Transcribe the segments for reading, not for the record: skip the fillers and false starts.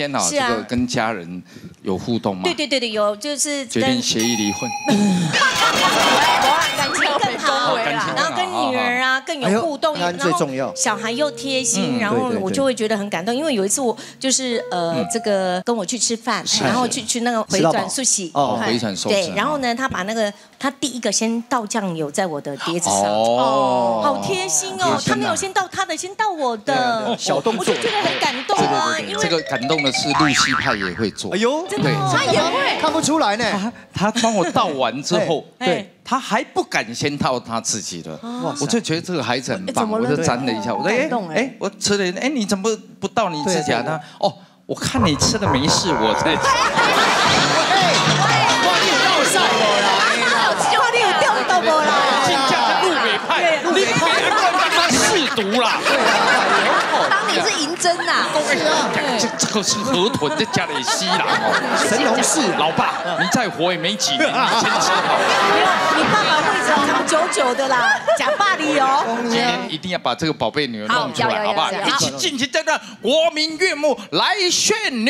天啊，这个跟家人有互动吗？ 对，有就是决定协议离婚。 感情更好，然后跟女儿啊更有互动，然后小孩又贴心，然后我就会觉得很感动。因为有一次我就是这个跟我去吃饭，然后去那个回转寿喜， 回转寿司。 对，然后呢，他把那个他第一个先倒酱油在我的碟子上，哦，好贴心哦，他没有先倒他的，先倒我的， 小动作， 我就觉得很感动啊。因为这个感动的是露西派也会做， 哎呦， 真的，他也会看不出来呢。 他帮我倒完之后，对。他还不敢先倒他自己的，我就觉得这个孩子很棒，我就沾了一下，我说我吃了，你怎么不倒你自己啊？他我看你吃的没事，我在吃。 你有绕晒我啦， 你有掉到我啦， 进价是路北派，你别乱让他试毒啦。 当年是银针呐， 这个是河豚，这加了西啦， 神农氏老爸，你再活也没几年，你先吃好。 你爸爸会长久久的啦，假爸里哦。 今天一定要把这个宝贝女儿弄出来，好不好？一起进行这段国民乐幕来炫女。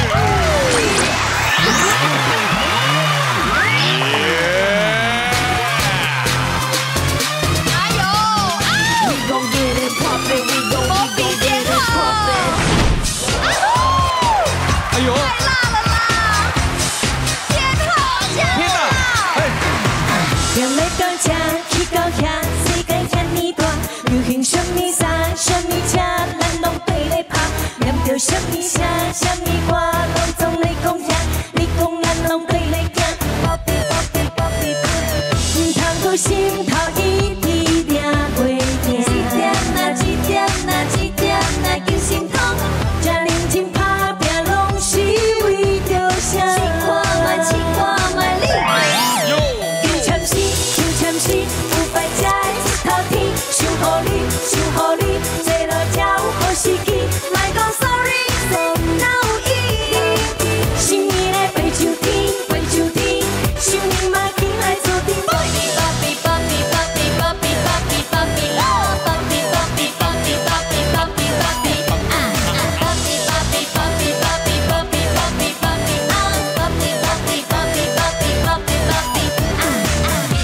哎呦！太辣了啦！天哪！ 人来到这，去到遐，世界遐尼大，流行什么衫，什么车，咱拢对咧拍。念着什么声，什么歌，拢总咧讲听。你讲咱拢对咧听。宝贝宝贝宝贝宝，唔通搁心头一直定过定。一点啊一点啊一点啊叫心痛，这认真打拼拢是为着啥？试看卖，试看卖你。求签诗，求签诗，有摆才会出头天。想乎你，想乎你，坐落才有好时机。莫讲 sorry， 哪有意义？心意咧飞上天，飞上天，想你嘛紧来做阵。宝贝宝贝宝贝宝贝宝贝宝贝宝贝哦，宝贝宝贝宝贝宝贝宝贝宝贝啊啊！宝贝宝贝宝贝宝贝宝贝宝贝宝贝啊！宝贝宝贝宝贝宝贝宝贝宝贝啊啊！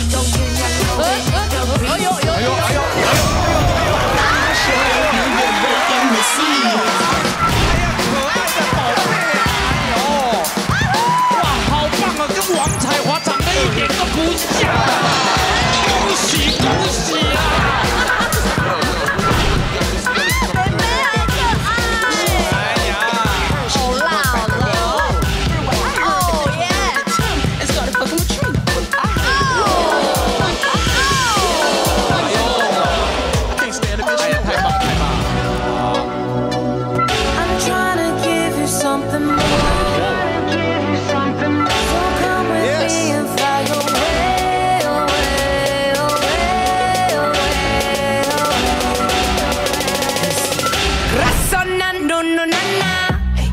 好棒啊，跟王彩华长得一点都不像，恭喜恭喜啊！ 妹妹好可爱， 哎呀， 好辣好辣，哦耶！ 哎呀，太棒太棒！ I'm trying to give you something more. So come with me and fly away, away, away, away, away. Razona, no, no, na, na.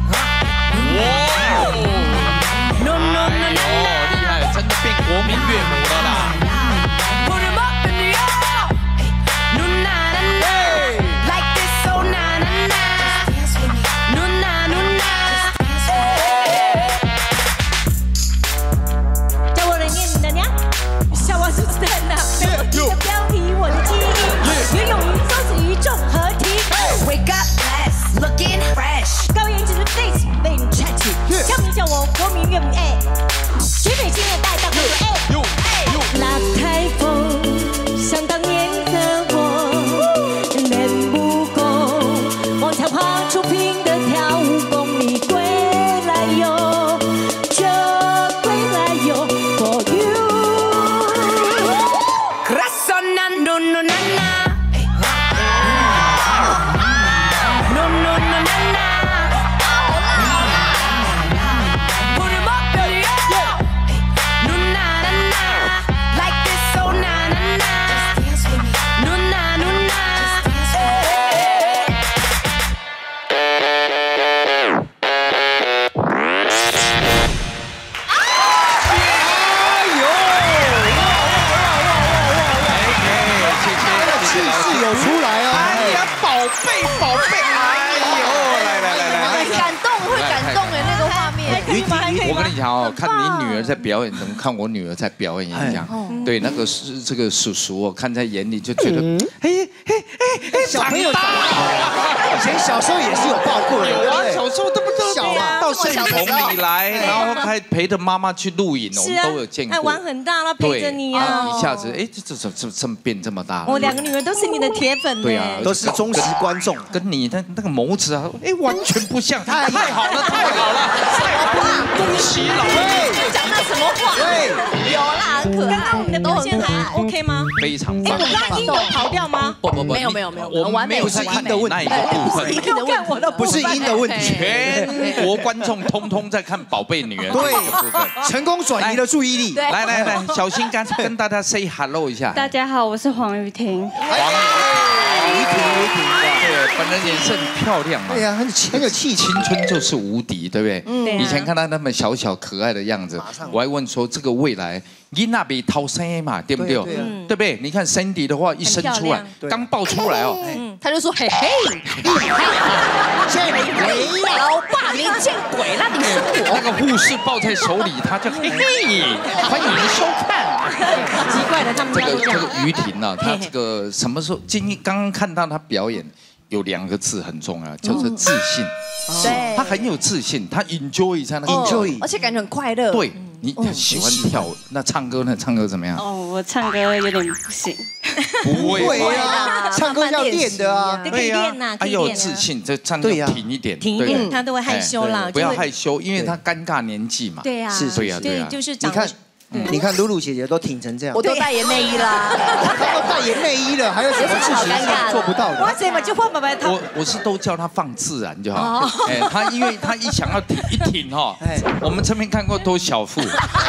No, no, no, na, 哦，厉害，真的变国民乐母了啦！ Put 'em up in the air. No, na, na, na. Like this, oh, na, na, na. No, na, no, na. 叫我来念你的娘，笑我是真的，你的标题我的记忆，游泳鱼周子瑜综合体。Wake up, blessed, looking fresh， 高颜值的 face 被你 catch， 叫名叫我国民乐母哎，学北京的带大哥哥哎， 那台风，想当年的我，练武功，往前爬出平的跳舞功，你归来哟，这归来哟 ，for you。Razona, no, no, na, na. No, no, no, na, na. Put 'em up in the air. No, 我跟你讲哦，看你女儿在表演，怎么看我女儿在表演一样。对，那个是这个叔叔，我看在眼里就觉得， 小朋友以前小时候也是有抱过的， 有啊，小时候这不都小嘛， 到摄影棚里来，然后还陪着妈妈去录影，我们都有见过。 玩很大，他陪着你啊， 一下子，哎，这么变这么大。 我2个女儿都是你的铁粉， 对啊， 都是忠实观众， 跟你的那个眸子啊，哎，完全不像。太好了，太好了，恭喜老妹！ 讲的什么话？ 对， 有啦，很可爱。刚刚我们的表现还 OK 吗？ 非常棒。 哎，我刚刚音有跑掉吗？ 不， 没有， 我们没有是音的问题，那一个部分你都看我的， 不是音的问题， 全国观众通通在看宝贝女儿。 对，成功转移了注意力。 来，小心跟大家 say hello 一下。 大家好，我是黄瑜婷。 于婷， 对，本人也是很漂亮嘛。 对呀，很有气质。 青春就是无敌，对不对？ 嗯。 以前看他那么小小可爱的样子，我还问说这个未来，伊那比涛生嘛，对不对？对不对？你看 Cindy 的话一生出来，刚爆出来哦， 他就说嘿嘿，老爸你见鬼了，你是我。 那个护士抱在手里，他就嘿嘿，欢迎收看。 奇怪的，他们家都这样。 这个于婷啊，她这个什么时候？刚刚看到她表演，有2个字很重要，叫做自信。 对， 她很有自信，她 enjoy 在那个 enjoy， 而且感觉很快乐。 对，你喜欢跳舞，那唱歌呢？唱歌怎么样？ 哦，我唱歌有点不行。 不会啊，唱歌要练的啊。 可以练呐，可以练。 要有自信，这唱要挺一点， 挺一点，她都会害羞啦。 不要害羞，因为她尴尬年纪嘛。 对呀， 是， 对呀， 就是你看。你看露露姐姐都挺成这样， 我都代言内衣啦， 她都代言内衣了，还有什么事情是做不到的？ 哇塞嘛，就换爸爸他。 我是都叫她放自然就好。哎，她因为她一想要挺哈，我们这边看过都小腹，你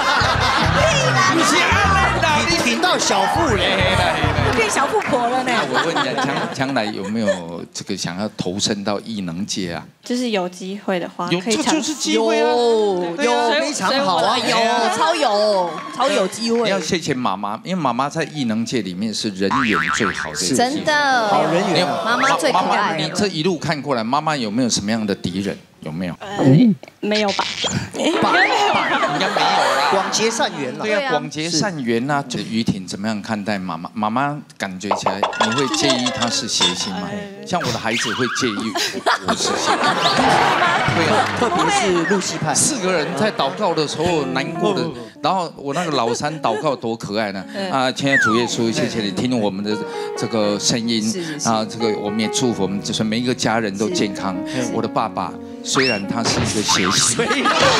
挺到小腹了， 变小富婆了呢。 我问你，将来有没有这个想要投身到艺能界啊？ 就是有机会的话， 有这就是机会啊， 有非常好啊， 超有机会。 要谢谢妈妈，因为妈妈在艺能界里面是人缘最好的， 真的好人缘。 妈妈最可爱。 你这一路看过来，妈妈有没有什么样的敌人？有没有？ 没有吧？ 应该没有啦。 广结善缘了。 对啊，广结善缘呐。这于婷怎么样看待妈妈？妈妈感觉起来，你会介意她是谐星吗？像我的孩子会介意我是谐星。对啊， 特别是露西派 ，4个人在祷告的时候难过的，然后我那个老三祷告多可爱呢！啊，亲爱的主耶稣，谢谢你听我们的这个声音啊，这个我们也祝福我们就是每一个家人都健康。我的爸爸。虽然他是一个谐星，虽然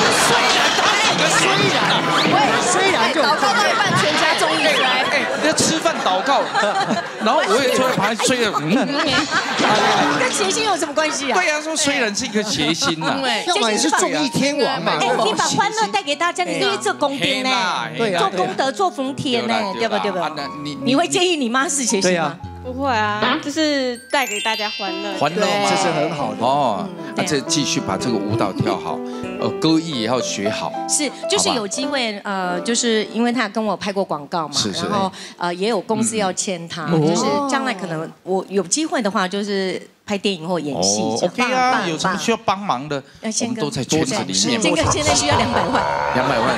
就祷告到一半，全家中一衰。 要吃饭祷告，然后我也坐在旁边睡了。 跟谐星有什么关系啊？ 对呀，说虽然是一个谐星呐， 要么也是综艺天王嘛。 哎，你把欢乐带给大家，你是做公平呢，做功德做福田呢，对不对？你会介意你妈是谐星吗？ 不会啊，就是带给大家欢乐， 欢乐嘛， 这是很好的哦。这继续把这个舞蹈跳好，歌艺也要学好。 是，就是有机会，就是因为他跟我拍过广告嘛，然后也有公司要签他，就是将来可能我有机会的话，就是拍电影或演戏。 OK 啊，有什么需要帮忙的，我们都在圈子里面。 这个现在需要200万。 200万。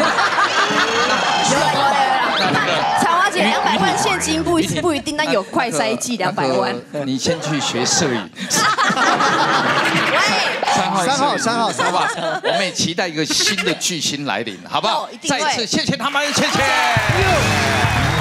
彩华姐200万现金不一定，但有快筛剂200万。 你先去学摄影。 3号， 好吧，我们也期待一个新的巨星来临，好不好？再一次谢谢他们，谢谢。